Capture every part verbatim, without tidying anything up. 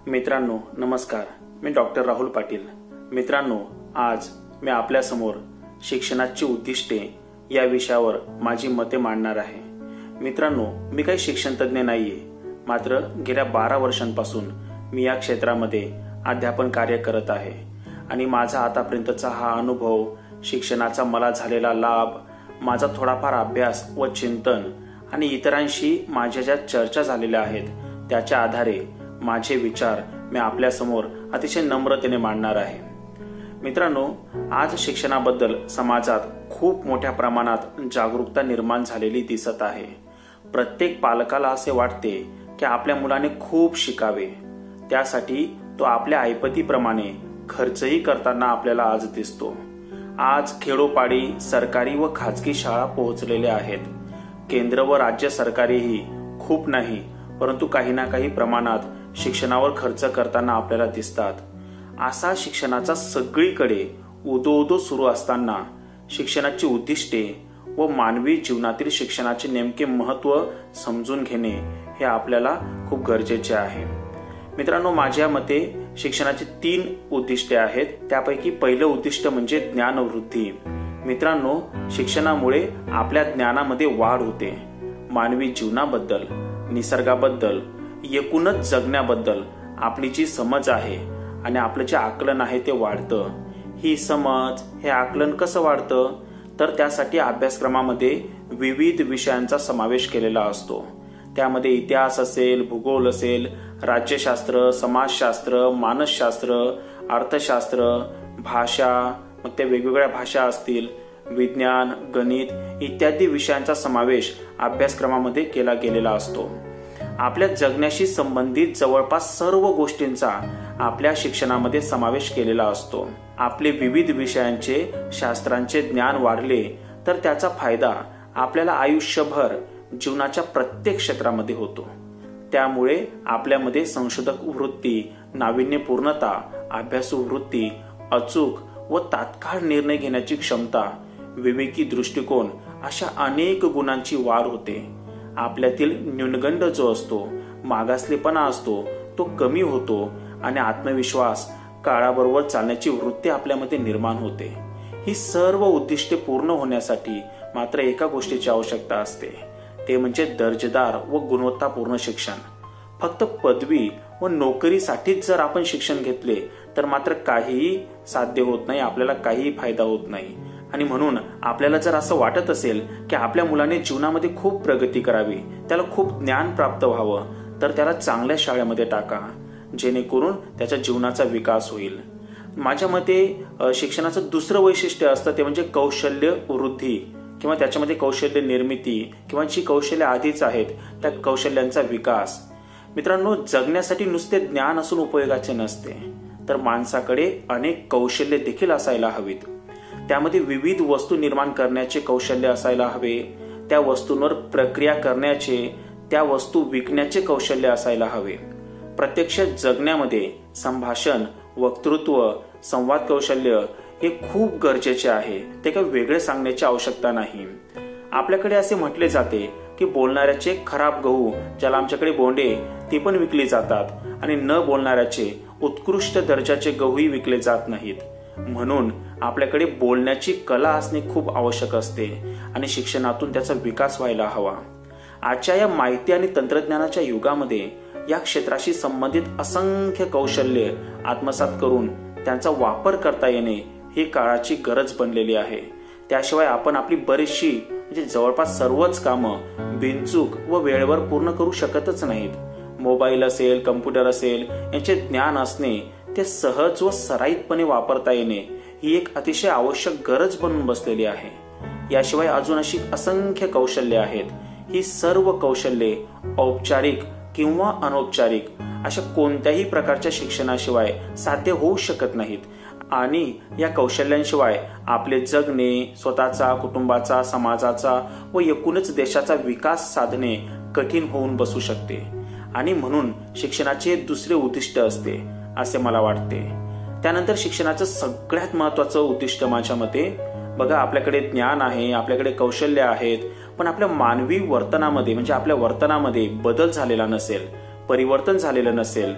मित्रांनो नमस्कार, मी डॉक्टर राहुल पाटील। मित्रांनो, आज मी आपल्या समोर शिक्षणाची उद्दिष्टे या विषयावर माझी मते मांडणार आहे। मित्रांनो, मी काही शिक्षण तज्ञ नाहीये, मात्र गेल्या बारा वर्षांपासून मी या क्षेत्रामध्ये अध्यापन कार्य करत आहे आणि माझा आतापर्यंतचा हा अनुभव, शिक्षणाचा मला झालेला लाभ, माझा थोडाफार अभ्यास व चिंतन आणि इतरांशी माझ्या ज्या चर्चा झालेल्या आहेत त्याच्या आधारे माझे विचार मी आपल्या समोर अतिशय नम्रतेने मांडणार आहे। मित्रांनो, आज शिक्षणाबद्दल समाजात खूप मोठ्या प्रमाणात जागरूकता निर्माण झालेली दिसत आहे। प्रत्येक पालकाला असे वाटते की आपल्या मुलाने खूप शिकावे, त्यासाठी तो आपल्या ऐपतीप्रमाणे खर्चही करताना आपल्याला आज दिसतो। आज खेडोपाडी सरकारी व खाजगी शाळा पोहोचलेल्या आहेत। केंद्र व राज्य सरकारीही खूप नाही परंतु काही ना काही प्रमाणात शिक्षणावर खर्च करताना आपल्याला दिसतात। असा शिक्षणाचा सगळीकडे उदो उदो सुरू असताना शिक्षणाची उद्दिष्टे व मानवी जीवनातील शिक्षणाचे नेमके महत्त्व समजून घेणे हे आपल्याला खूप गरजेचे आहे। मित्रांनो, माझ्या मते शिक्षणाची तीन उद्दिष्टे आहेत। त्यापैकी पहिलं उद्दिष्ट म्हणजे ज्ञानवृद्धी। मित्रांनो, शिक्षणामुळे आपल्या ज्ञानामध्ये वाढ होते। मानवी जीवनाबद्दल, निसर्गाबद्दल, एकूणच जगण्याबद्दल आपली जी समज आहे आणि आपलं जे आकलन आहे ते वाढतं। ही समज, हे आकलन कसं वाढतं तर त्यासाठी अभ्यासक्रमामध्ये विविध विषयांचा समावेश केलेला असतो। त्यामध्ये इतिहास असेल, भूगोल असेल, राज्यशास्त्र, समाजशास्त्र, मानसशास्त्र, अर्थशास्त्र, भाषा, मग त्या वेगवेगळ्या भाषा असतील, विज्ञान, गणित इत्यादी विषयांचा समावेश अभ्यासक्रमामध्ये केला गेलेला असतो। आपल्या जगण्याशी संबंधित जवळपास सर्व गोष्टींचा आपल्या शिक्षणामध्ये समावेश केलेला असतो। आपले विविध विषयांचे, शास्त्रांचे ज्ञान वाढले तर त्याचा फायदा आपल्याला आयुष्यभर जीवनाच्या प्रत्येक क्षेत्रामध्ये होतो। त्यामुळे आपल्यामध्ये संशोधक वृत्ती, नाविन्यपूर्णता, अभ्यासू वृत्ती, अचूक व तात्काळ निर्णय घेण्याची क्षमता, विवेकी दृष्टिकोन अशा अनेक गुणांची वाढ होते। आपल्यातील न्यूनगंड जो असतो, मागासलेपणा असतो, तो कमी होतो आणि आत्मविश्वास, काळाबरोबर चालण्याची वृत्ती आपल्यामध्ये निर्माण होते। ही सर्व उद्दिष्टे पूर्ण होण्यासाठी मात्र एका गोष्टीची आवश्यकता असते, ते म्हणजे दर्जेदार व गुणवत्तापूर्ण शिक्षण। फक्त पदवी व नोकरीसाठीच जर आपण शिक्षण घेतले तर मात्र काहीही साध्य होत नाही, आपल्याला काहीही फायदा होत नाही। आणि म्हणून आपल्याला जर असं वाटत असेल की आपल्या मुलाने जीवनामध्ये खूप प्रगती करावी, त्याला खूप ज्ञान प्राप्त व्हावं, तर त्याला चांगल्या शाळेमध्ये टाका, जेणेकरून त्याच्या जीवनाचा विकास होईल। माझ्या मते शिक्षणाचं दुसरं वैशिष्ट्य असतं ते म्हणजे कौशल्य वृद्धी किंवा त्याच्यामध्ये कौशल्य निर्मिती किंवा जी कौशल्य आधीच आहेत त्या कौशल्यांचा विकास। मित्रांनो, जगण्यासाठी नुसते ज्ञान असून उपयोगाचे नसते, तर माणसाकडे अनेक कौशल्य देखील असायला हवीत। त्यामध्ये विविध वस्तू निर्माण करण्याचे कौशल्य असायला हवे, त्या वस्तूंवर प्रक्रिया करण्याचे, त्या वस्तू विकण्याचे कौशल्य असायला हवे। प्रत्यक्ष जगण्यामध्ये संभाषण, वक्तृत्व, संवाद कौशल्य हे खूप गरजेचे आहे, ते काही वेगळे सांगण्याची आवश्यकता नाही। आपल्याकडे असे म्हटले जाते की बोलणाऱ्याचे खराब गहू, ज्याला आमच्याकडे बोंडे, ते पण विकले जातात आणि न बोलणाऱ्याचे उत्कृष्ट दर्जाचे गहूही विकले जात नाहीत। म्हणून आपल्याकडे बोलण्याची कला असणे खूप आवश्यक असते आणि शिक्षणातून त्याचा विकास व्हायला हवा। आजच्या या माहिती आणि तंत्रज्ञानाच्या युगामध्ये या क्षेत्राशी संबंधित असंख्य कौशल्य आत्मसात करून त्यांचा वापर करता येणे ही काळाची गरज बनलेली आहे। त्याशिवाय आपण आपली बरीचशी म्हणजे जवळपास सर्वच कामं बिनचूक व वेळेवर पूर्ण करू शकतच नाहीत। मोबाईल असेल, कम्प्युटर असेल यांचे ज्ञान असणे, ते सहज व सराईतपणे वापरता येणे ही एक अतिशय आवश्यक गरज बनून बसलेली आहे। याशिवाय अजून अशी असंख्य कौशल्ये आहेत। ही सर्व कौशल्ये औपचारिक किंवा अनौपचारिक अशा कोणत्याही प्रकारच्या शिक्षणाशिवाय साध्य होऊ शकत नाहीत आणि या कौशल्यांशिवाय आपले जगणे, स्वतःचा, कुटुंबाचा, समाजाचा व एकूणच देशाचा विकास साधणे कठीण होऊन बसू शकते। आणि म्हणून शिक्षणाचे दुसरे उद्दिष्ट असते असे मला वाटते। त्यानंतर शिक्षणाचं सगळ्यात महत्वाचं उद्दिष्ट माझ्या मते, बघा, आपल्याकडे ज्ञान आहे, आपल्याकडे कौशल्य आहेत, पण आपल्या मानवी वर्तनामध्ये म्हणजे आपल्या वर्तनामध्ये बदल झालेला नसेल, परिवर्तन झालेलं नसेल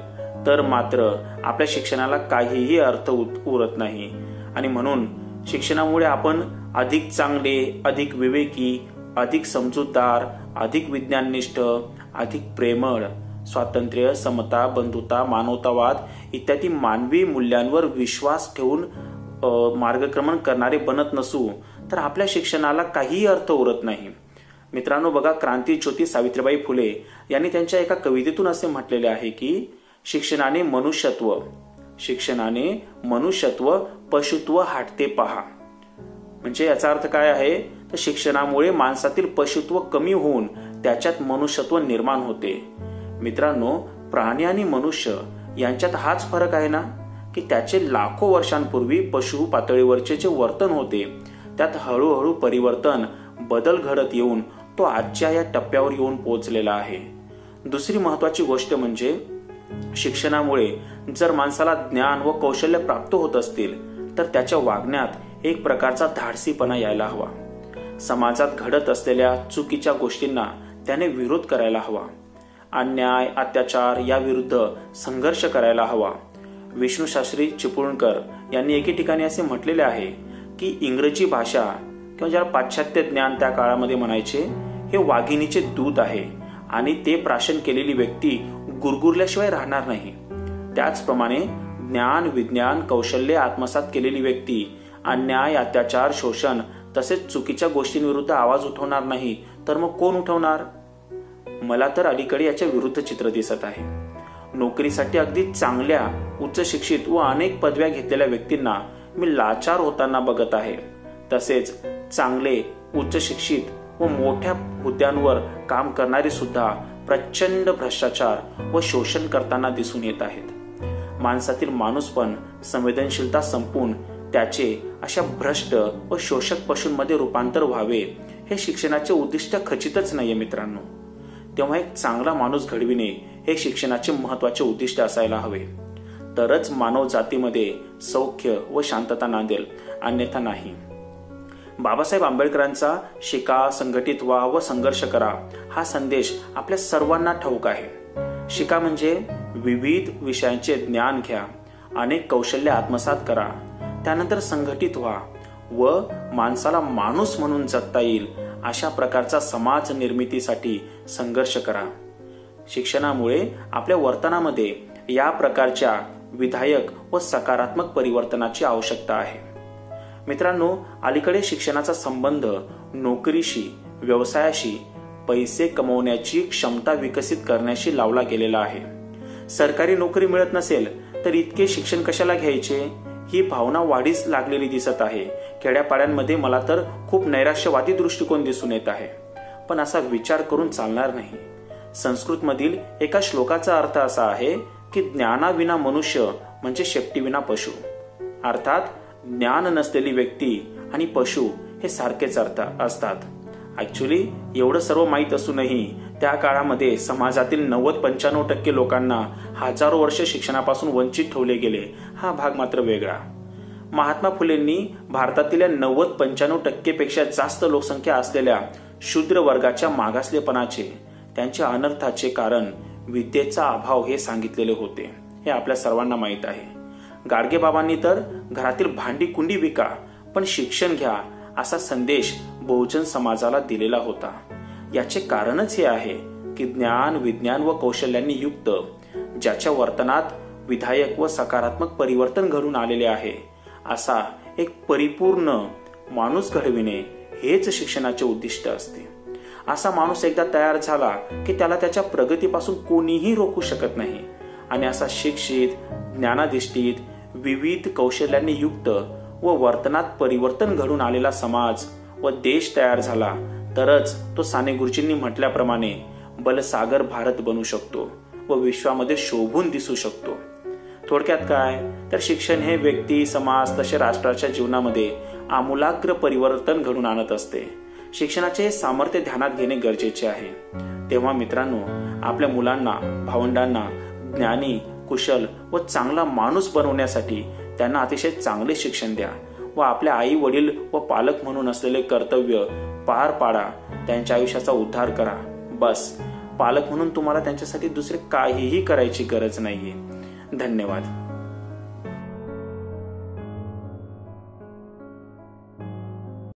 तर मात्र आपल्या शिक्षणाला काहीही अर्थ उरत नाही. आणि म्हणून शिक्षणामुळे आपण अधिक चांगले, अधिक विवेकी, अधिक समजूतदार, अधिक विज्ञाननिष्ठ, अधिक प्रेमळ, स्वातंत्र्य, समता, बंधुता, मानवतावाद इत्यादी मानवी मूल्यांवर विश्वास ठेवून मार्गक्रमण करणारे बनत नसू तर आपल्या शिक्षणाला काहीही अर्थ उरत नाही. मित्रांनो बघा, क्रांतीज्योती सावित्रीबाई फुले यांनी त्यांच्या एका कवितेतून असे म्हटलेले आहे की शिक्षणाने मनुष्यत्व शिक्षणाने मनुष्यत्व पशुत्व हाटते पहा. म्हणजे याचा अर्थ काय आहे तर शिक्षणामुळे माणसातील पशुत्व कमी होऊन त्याच्यात मनुष्यत्व निर्माण होते. मित्रांनो, प्राणी आणि मनुष्य यांच्यात हाच फरक आहे ना की त्याचे लाखो वर्षांपूर्वी पशु पातळीवरचे जे वर्तन होते त्यात हळूहळू परिवर्तन, बदल घडत येऊन तो आजच्या या टप्प्यावर येऊन पोहोचलेला आहे. दुसरी महत्वाची गोष्ट म्हणजे शिक्षणामुळे जर माणसाला ज्ञान व कौशल्य प्राप्त होत असतील तर त्याच्या वागण्यात एक प्रकारचा धाडसीपणा यायला हवा. समाजात घडत असलेल्या चुकीच्या गोष्टींना त्याने विरोध करायला हवा. अन्याय, अत्याचार याविरुद्ध संघर्ष करायला हवा. विष्णू शास्त्री चिपळूणकर यांनी एके ठिकाणी असे म्हटलेले आहे की इंग्रजी भाषा किंवा ज्याला पाश्चात्य ज्ञान त्या काळामध्ये म्हणायचे, हे वाघिणीचे दूध आहे आणि ते प्राशन केलेली व्यक्ती गुरगुरल्याशिवाय राहणार नाही. त्याचप्रमाणे ज्ञान, विज्ञान, कौशल्य आत्मसात केलेली व्यक्ती अन्याय, अत्याचार, शोषण तसेच चुकीच्या गोष्टींविरुद्ध आवाज उठवणार नाही तर मग कोण उठवणार? मला तर अलीकडे याच्या विरुद्ध चित्र दिसत आहे. नोकरीसाठी अगदी चांगल्या, उच्च शिक्षित व अनेक पदव्या घेतलेल्या व्यक्तींना मी लाचार होताना बघत आहे. तसेच चांगले, उच्च शिक्षित व मोठ्या हुद्द्यांवर काम करणारे सुद्धा प्रचंड भ्रष्टाचार व शोषण करताना दिसून येत आहेत. माणसातील माणूसपण, संवेदनशीलता संपून त्याचे अशा भ्रष्ट व शोषक पशूंमध्ये रूपांतर व्हावे हे शिक्षणाचे उद्दिष्ट खचितच नाहीये मित्रांनो. तेव्हा एक चांगला माणूस घडविणे हे शिक्षणाचे महत्वाचे उद्दिष्ट असायला हवे. तरच मानव जातीमध्ये सौख्य व शांतता नांदेल, अन्यथा नाही. बाबासाहेब आंबेडकरांचा शिका, संघटित व्हा व संघर्ष करा हा संदेश आपल्या सर्वांना ठाऊक आहे. शिका म्हणजे विविध विषयांचे ज्ञान घ्या, अनेक कौशल्य आत्मसात करा, त्यानंतर संघटित व्हा व माणसाला माणूस म्हणून जगता येईल अशा प्रकारचा समाज निर्मितीसाठी संघर्ष करा. शिक्षणामुळे आपल्या वर्तनामध्ये या प्रकारच्या विधायक व सकारात्मक परिवर्तनाची आवश्यकता आहे. मित्रांनो, अलीकडे शिक्षणाचा संबंध नोकरीशी, व्यवसायाशी, पैसे कमवण्याची क्षमता विकसित करण्याशी लावला गेलेला आहे. सरकारी नोकरी मिळत नसेल तर इतके शिक्षण कशाला घ्यायचे ही भावना वाढीस लागलेली दिसत आहे. खेड्यापाड्यांमध्ये मला तर खूप नैराश्यवादी दृष्टिकोन दिसून येत आहे. पण असा विचार करून चालणार नाही. संस्कृत मधील एका श्लोकाचा अर्थ असा आहे की ज्ञानाविना मनुष्य म्हणजे शेपटीविना पशु. अर्थात ज्ञान नसलेली व्यक्ती आणि पशु हे सारखेच अर्थ असतात. ऍक्च्युली एवढं सर्व माहीत असूनही त्या काळामध्ये समाजातील नव्वद पंच्याण्णव टक्के लोकांना हजारो वर्ष शिक्षणापासून वंचित ठेवले गेले. हा भाग मात्र वेगळा. महात्मा फुलेंनी भारतातील नव्वद पंच्याण्णव टक्के पेक्षा जास्त लोकसंख्या असलेल्या शूद्र वर्गाच्या मागासलेपणाचे, त्यांच्या अनर्थाचे कारण विद्येचा अभाव हे सांगितलेले होते. हे आपल्या सर्वांना माहीत आहे. गाडगे बाबांनी तर घरातील भांडी कुंडी विका पण शिक्षण घ्या असा संदेश बहुजन समाजाला दिलेला होता. याचे कारणच हे आहे की ज्ञान, विज्ञान व कौशल्यांनी युक्त ज्याच्या वर्तनात विधायक व सकारात्मक परिवर्तन घडून आलेले आहे असा एक परिपूर्ण माणूस घडविणे हेच शिक्षणाचे उद्दिष्ट असते. असा माणूस एकदा तयार झाला की त्याला त्याच्या प्रगतीपासून कोणीही रोखू शकत नाही. आणि असा शिक्षित, ज्ञानाधिष्ठित, विविध कौशल्यांनी युक्त व वर्तनात परिवर्तन घडून आलेला समाज व देश तयार झाला तरच तो साने गुरुजींनी म्हटल्याप्रमाणे बलसागर भारत बनू शकतो व विश्वामध्ये शोभून दिसू शकतो. थोडक्यात काय तर शिक्षण हे व्यक्ती, समाज तसे राष्ट्राच्या जीवनामध्ये आमूलाग्र परिवर्तन घडून आणत असते. शिक्षणाचे हे सामर्थ्य ध्यानात घेणे गरजेचे आहे. तेव्हा मित्रांनो, आपल्या मुलांना, भावंडांना ज्ञानी, कुशल व चांगला माणूस बनवण्यासाठी त्यांना अतिशय चांगले शिक्षण द्या व आपल्या आई वडील व पालक म्हणून असलेले कर्तव्य पार पाडा. त्यांच्या आयुष्याचा उद्धार करा. बस, पालक म्हणून तुम्हाला त्यांच्यासाठी दुसरे काहीही करायची गरज नाहीये. धन्यवाद.